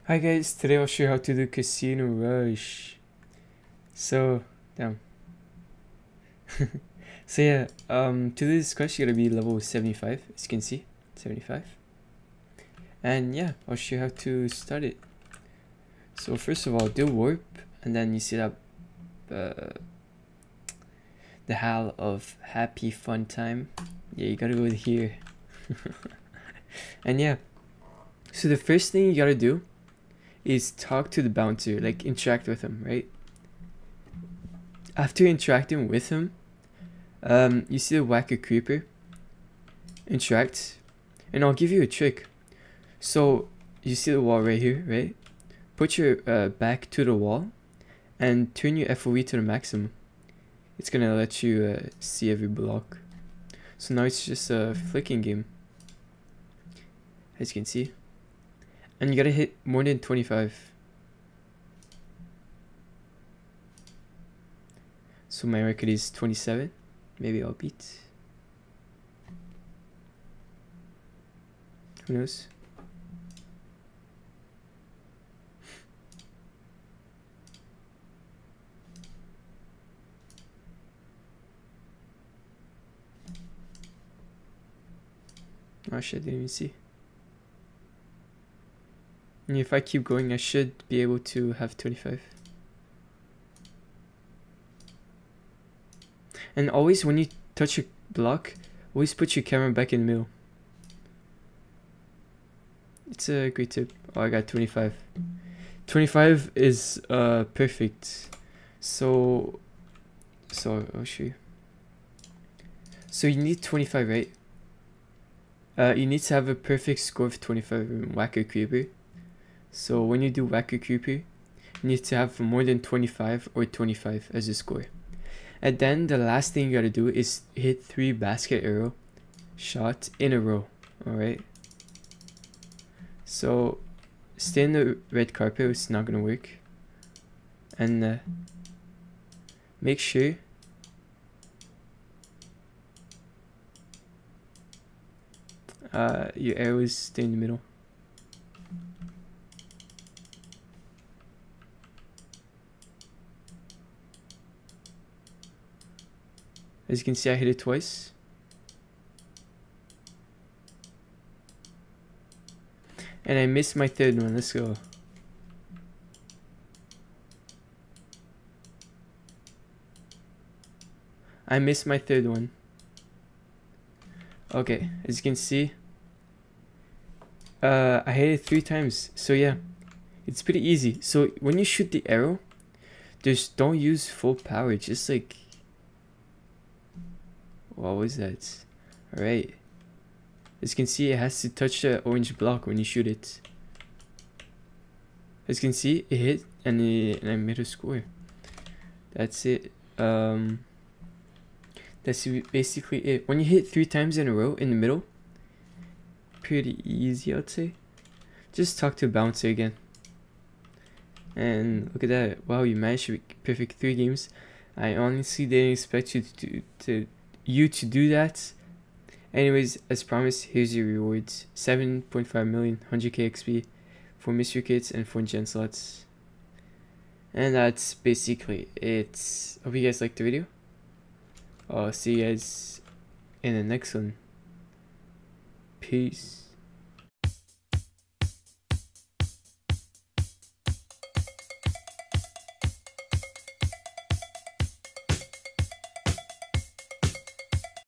Hi guys, today I'll show you how to do Casino Rush. So, damn. So yeah, to do this quest you gotta be level 75, as you can see, 75. And yeah, I'll show you how to start it. So first of all, do warp, and then you see that the HAL of happy fun time. Yeah, you gotta go here. And yeah, so the first thing you gotta do is talk to the bouncer, like interact with him, right? After interacting with him, you see the Whacker Creeper, interact, and I'll give you a trick. So you see the wall right here, right? Put your back to the wall and turn your FOV to the maximum. It's gonna let you see every block. So now it's just a flicking game, as you can see. And you gotta hit more than 25. So my record is 27. Maybe I'll beat. Who knows? Oh shit, I didn't even see. And if I keep going, I should be able to have 25. And always when you touch a block, always put your camera back in the middle. It's a great tip. Oh, I got 25. 25 is perfect. So I'll show you. So you need 25, right? You need to have a perfect score of 25 in Whacker Creeper. So when you do Whacker Creeper, you need to have more than 25 or 25 as a score. And then the last thing you gotta do is hit 3 basket arrow shot in a row. Alright. So stay in the red carpet, it's not gonna work. And make sure your arrows stay in the middle. As you can see, I hit it twice. And I missed my third one. Let's go. I missed my third one. Okay, as you can see, I hit it 3 times. So yeah, it's pretty easy. So when you shoot the arrow, just don't use full power. Just like, what was that? Alright. As you can see, it has to touch the orange block when you shoot it. As you can see, it hit and I made a score. That's it. That's basically it. When you hit 3 times in a row in the middle, pretty easy, I'd say. Just talk to a bouncer again. And look at that. Wow, you managed to perfect 3 games. I honestly didn't expect you to do that. Anyways, as promised, here's your rewards. 7.5 million, 100k XP, 4 mystery kits, and 4 gen slots. And that's basically it. Hope you guys liked the video. I'll see you guys in the next one. Peace.